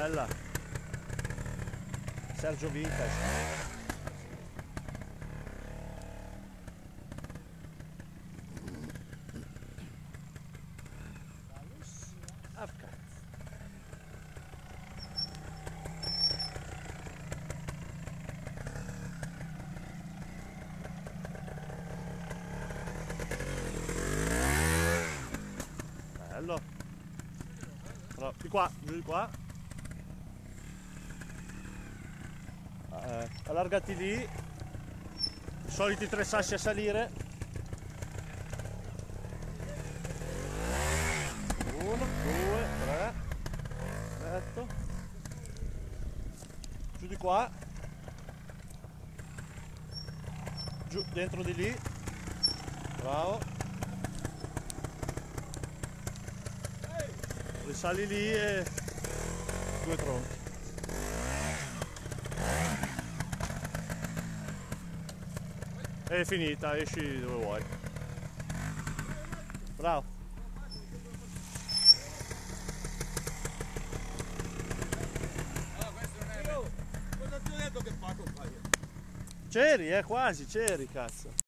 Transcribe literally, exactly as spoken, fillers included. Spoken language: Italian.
Bella. Sergio Vintage. Ah, cazzo. Bello. No, di qua, giù di qua. Eh, allargati lì. I soliti tre sassi a salire. Uno, due, tre. Perfetto. Giù di qua. Giù, dentro di lì. Bravo. Risali lì e due tronchi. È finita, esci dove vuoi. Bravo. Allora, questo non è... Cosa ti ho detto che fa, compagno? C'eri, eh, quasi, c'eri, cazzo.